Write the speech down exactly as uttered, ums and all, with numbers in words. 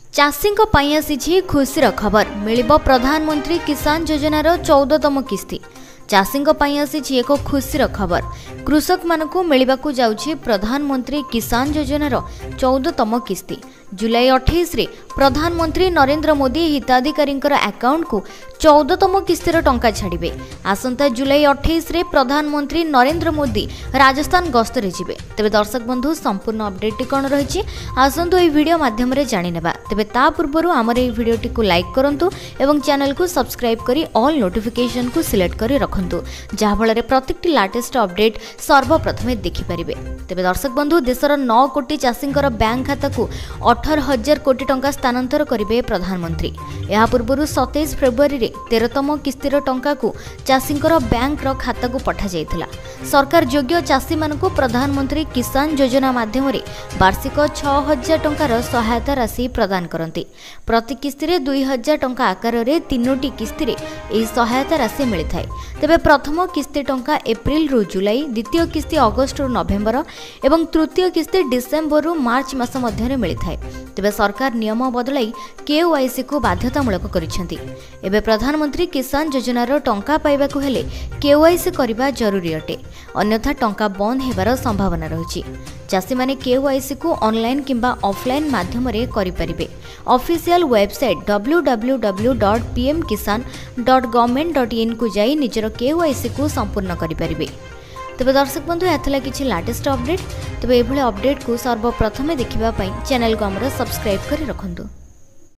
चाषी आसी खुशीर खबर मिलिब प्रधानमंत्री किसान योजनार चौदहतम किस्ती। चाषी आसी एक खुशीर खबर कृषक मानकु मिलिबाकु जाउछि प्रधानमंत्री किसान योजनार चौदहतम किस्ती। जुलाई अठाईस रे प्रधानमंत्री नरेंद्र मोदी हिताधिकारी अकाउंट को चौदहतम किस्तीर टंका छाड़िबे। आसंता जुलाई अठाईस रे प्रधानमंत्री नरेंद्र मोदी राजस्थान गस्तरे जिबे। तेबे दर्शक बंधु संपूर्ण अपडेट कौन रही आसंतु एई वीडियो माध्यम रे जानि नेबा। तेबे ता पूर्वरु हमर एई वीडियोटी को लाइक करंतु एवं चैनल को सब्सक्राइब करी ऑल नोटिफिकेशन को सिलेक्ट करी रखंतु जहा फଳରେ प्रत्येकटी लेटेस्ट अपडेट सर्वप्रथमे देखि परिबे। तेबे दर्शक बंधु देशर नौ कोटी चाषींकर बैंक खाता को अठारह हजार कोटी टंका स्थानांतर करिवे प्रधानमंत्री। या पूर्वरु सत्ताईस फरवरी रे तेरहतम किस्तीर टंका को चाषींकर बैंक रो खाता को पठा जायथिला। सरकार योग्य चाषी मानकु प्रधानमंत्री किसान योजना माध्यम रे वार्षिक छह हजार टंकार सहायता राशि प्रदान करंती। प्रति किस्ती रे दुई हजार टंका आकार रे तीनोटी किस्ती रे एही सहायता राशि मिलिथाय। तेबे प्रथम किस्ती टंका एप्रिल रु जुलाई, द्वितीय किस्ती अगस्त रु नवेम्बर एवं तृतीय किस्ती डिसेम्बर रु मार्च मास मध्य मिलिथाय। तेबे सरकार नियम बदलाई केवाईसी को बाध्यतामूलक करिसेंती। एबे प्रधानमंत्री किसान योजनार टंका पाइबाकु हेले केवाईसी करबा जरूरी अटे, अन्यथा टंका बंद हेबार संभावना रहिछि। चाषी माने केवाईसी को ऑनलाइन किंबा ऑफलाइन माध्यम रे करि परिबे। Official website W W W dot P M Kisan dot government dot in को जाई निजर केवाईसी को संपूर्ण करि परिबे। तेबे दर्शक बंधु एथला किछि लेटेस्ट अपडेट। तेबे एभले अपडेट को सर्वप्रथमे देखिबा पई चैनल को हमर सब्सक्राइब करि रखंतु।